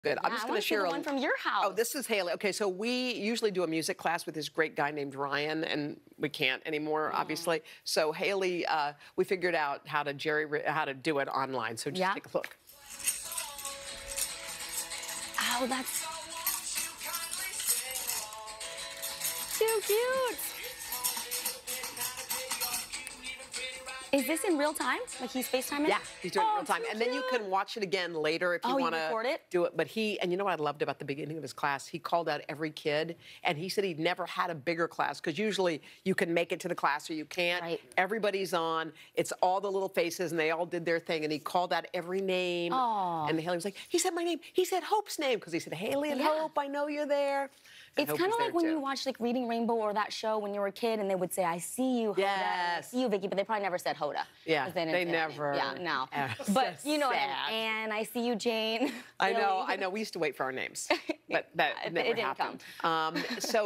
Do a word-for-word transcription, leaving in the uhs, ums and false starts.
Good. Yeah, I'm just I going wanna to see share the a one from your house. Oh, this is Haley. Okay, so we usually do a music class with this great guy named Ryan, and we can't anymore, Oh. obviously. So Haley, uh, we figured out how to Jerry how to do it online. So just Yeah. take a look. Oh, that's too cute. Is this in real time? Like he's FaceTiming? Yeah, he's doing it oh, in real time. too And then you cute. can watch it again later if you Oh, you want to record it? do it. But he, and you know what I loved about the beginning of his class? He called out every kid, and he said he'd never had a bigger class, because usually you can make it to the class or you can't. Right. Everybody's on. It's all the little faces, and they all did their thing, and he called out every name. Aw. And Haley was like, he said my name. He said Hope's name, because he said, Haley and Yeah. Hope, I know you're there. And It's Hope kind was of like there, when too. you watch like Reading Rainbow or that show when you were a kid, and they would say, "I see you, Hoda," and, "I Yes. see you, Vicky," but they probably never said Hoda. Yeah, 'cause they, didn't they say that name. never- Yeah, no. Oh, But so you know, sad. and, and I see you, Jane. I know, Billy. I know. We used to wait for our names, but that It never didn't happened. Um, so.